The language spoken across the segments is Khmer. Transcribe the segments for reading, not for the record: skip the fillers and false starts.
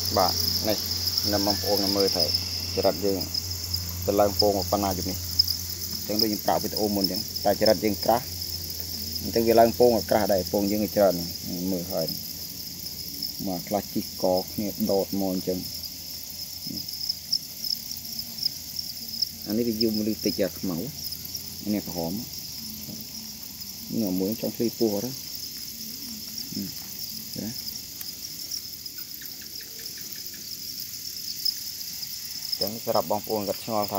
បាទនេះនៅបងប្អូនមើលទៅចរិតយើងទៅឡើងពងប៉ុណ្ណាជំនេះអញ្ចឹងដូចយើងប្រាប់វីដេអូមុនអញ្ចឹងតែចរិតយើងក្រាស់អញ្ចឹងវាឡើងពងក៏ក្រាស់ដែរពងយើងច្រើនមើលហើយមកខ្លះជីកកគ្នាដោតមកអញ្ចឹងអានេះវាយំលឺតិចអាខ្មៅនេះក្រហមនេះមួយចង់ព្រីពោះហ្នឹងណាចឹងសម្រាប់បងប្អូនគាត់ឆ្ងល់ថា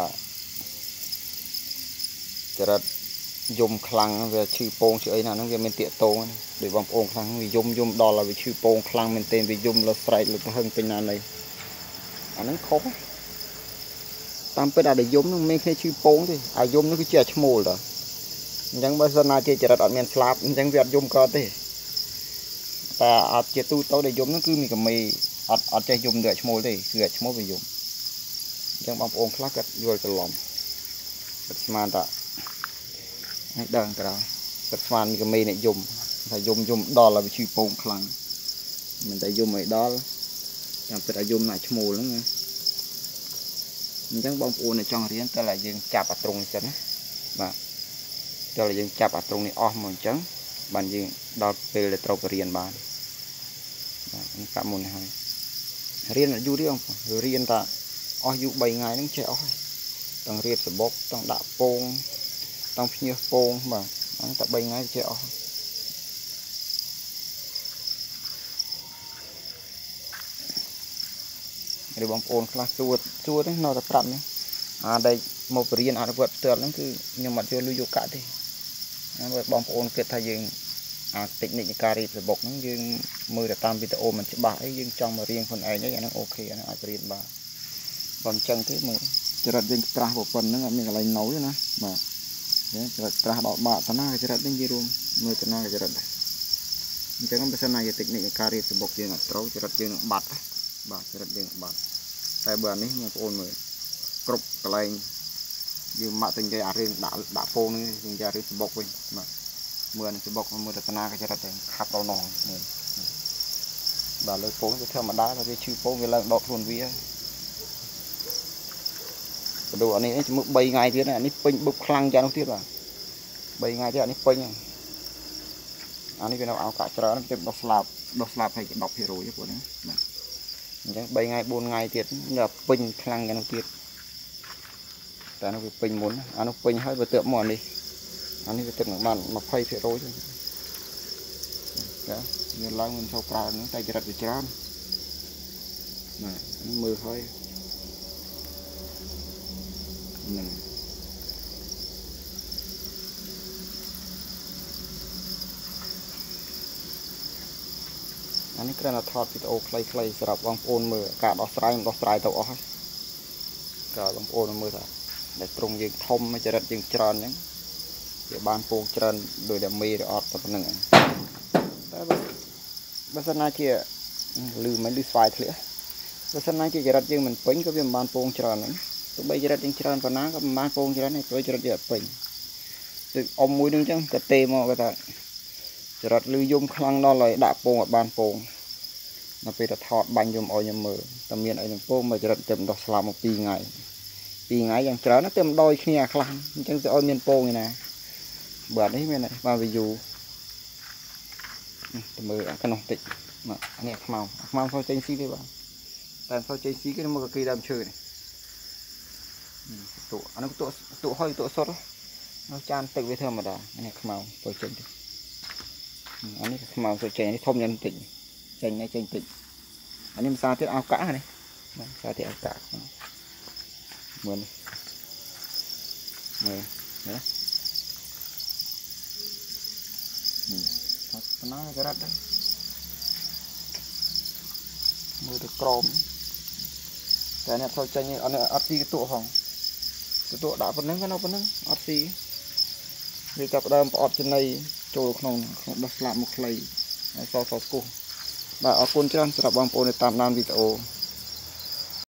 ចរិតយំខ្លាំងវាឈឺពងឈឺអីណាហ្នឹងវាមានតាកតងដូចបងប្អូនខ្លាំងវាយំដល់ឲ្យវាឈឺពងខ្លាំងមែនទែនវាយំលើស្រែកលើហឹងពេញណានៃអាហ្នឹងខុសតាមពិតអាដែលយំហ្នឹងមិនមែនគេឈឺពងទេអាយំហ្នឹងគឺជាអាឈ្មោលតើអញ្ចឹងបើសិនណាជាចរិតអត់មានស្លាប់អញ្ចឹងវាអត់យំកើតទេតែអត់ជាទូទៅដែលយំហ្នឹងគឺមានកម្មេអត់ចេះយំដូចអាឈ្មោលទេគឺអាឈ្មោលវាយំអញ្ចឹងបងប្អូនខ្លះគាត់យល់ច្រឡំគាត់ស្មានថានេះដឹងក្រៅគាត់ស្មានមានកម្មេអ្នកយំថាយំដល់ឲ្យវាឈឺពងខ្លាំងមិនតែយំឲ្យដល់តាមពិតឲ្យយំណាឈ្មោលហ្នឹងណាអញ្ចឹងបងប្អូនចង់រៀនតែlàយើងចាប់អាត្រង់នេះសិនណាបាទតែlàយើងចាប់អាត្រង់នេះអស់មកអញ្ចឹងបានយើងដល់ពេលដែលត្រូវទៅរៀនបានបាទនេះកាប់មុនហើយរៀនយូរទេបងរៀនតាអស់យូរ3ថ្ងៃហ្នឹងចេះអស់ហើយต้องរៀបសបុកต้องដាក់ពងต้องភ្ញើពងបាទហ្នឹងតែ3ថ្ងៃចេះអស់ឬបងប្អូនខ្លះសួរទេនៅតែប្រាប់នេះអាដែលមកបរៀនអនុវត្តផ្ទាល់ហ្នឹងគឺខ្ញុំអត់យកលុយយកកាក់ទេហើយបងប្អូនគិតថាយើងអាតិចនិចនៃការរៀបសបុកហ្នឹងយើងមើលទៅតាមវីដេអូមិនច្បាស់អីយើងចង់មករៀនខ្លួនឯងអីអាហ្នឹងអូខេអាហ្នឹងអាចរៀនបានបើមិនចឹងទេមើលចរិតយើងក្រាស់ប៉ុណ្្នឹងអត់មានកន្លែងណូទេណាបាទចរិតក្រាស់ដល់បាក់តាណាចរិតនេះនិយាយរួមមើលតាណាចរិតដែរអញ្ចឹងបើសិនណាយើងតិចនិចនៃការរៀបសបុកយើងអត់ត្រូវចរិតយើងនឹងបាត់បាទចរិតយើងបាត់តែបើនេះបងប្អូនមើលគ្រប់កន្លែងយើងមកទៅនិយាយអារឿងដាក់ពងនេះយើងនិយាយរឿងសបុកវិញបាទមើលនឹងសបុកមើលទៅតាណាក៏ចរិតដែរខាប់ដល់ណងបាទលើពងវាធម្មតាតែវាឈឺពងវាឡើងដកខ្លួនវាបដូរអានេះជាមួយ3ថ្ងៃទៀតអានេះពេញបុកខ្លាំងចាស់នោះទៀតបាទ3ថ្ងៃទៀតអានេះពេញអានេះវានៅអោកាក់ច្រើនទៅដោះស្លាប់ឲ្យ10%ទេពួកនេះបាទអញ្ចឹង3ថ្ងៃ4ថ្ងៃទៀតនៅពេញខ្លាំងយ៉ាងនោះទៀតតែនោះវាពេញមុនអានោះពេញហើយបើទើបមកអានេះវាទឹកនឹងបាន20%ចឹងចាវាឡើងមិនចូលប្រើហ្នឹងតែចរិតវាច្រើនបាទមើលហើយហ្នឹងអានេះគ្រាន់តែថតវីដេអូខ្លីៗសម្រាប់បងប្អូនមើលការដោះស្រាយទៅអស់ហើយក៏បងប្អូនមើលថាដែលត្រង់យើងធំចរិតយើងច្រើនអញ្ចឹងវាបានពងច្រើនដោយតែមេឬអត់តែប៉ុណ្្នឹងតែបើសិនណាជាលឺស្វាយធ្លាក់បើសិនណាជាចរិតយើងមិនពេញក៏វាមិនបានពងច្រើនហ្នឹងទោះបីចរិតយើងច្រើនប៉ុណ្ណាក៏មិនបានពងច្រើនទេព្រោះចរិតយើងអត់ពេញដូចអ៊ំមួយហ្នឹងអញ្ចឹងក៏ទេមកគាត់ថាចរិតលឺយំខ្លាំងដល់ហើយដាក់ពងអត់បានពងនៅពេលទៅថតបាញ់យំឲ្យខ្ញុំមើលតែមានអីនឹងពងមកចរិតទៅដោះស្លាប់មក2ថ្ងៃយ៉ាងច្រើនណាស់ទៅម្ដងគ្នាខ្លះអញ្ចឹងទៅឲ្យមានពងឯណាបាទនេះមានបាទវាយូទៅមើលអាក្នុងតិចបាទនេះខ្មៅចូលចេញស៊ីទេបាទតែចូលចេញស៊ីគេមកកគីដើមឈើនេះទូអានោះទូហុយទូសុតនោះចានទឹកវាធម្មតានេះខ្មៅចូលចេញទេអានេះខ្មៅចូលចេញនេះធំយ៉ាងតិចចេញតិចអានេះភាសាទៀតអោកាក់នេះភាសាទៀតអោកាក់មើលណាប៉ុណ្ណាចរិតមើលទៅក្រមតែអ្នកចូលចេញអត់ស៊ីកតុហងកតុដាក់ប៉ុណ្្នឹងក៏នៅប៉ុណ្្នឹងអត់ស៊ីវាចាប់ដើមប្រអប់ចំណីចូលក្នុងដោះស្លាប់មកខ្លីសស្គោះបាទអរគុណច្រើនសម្រាប់បងប្អូនដែលតាមដានវីដេអូ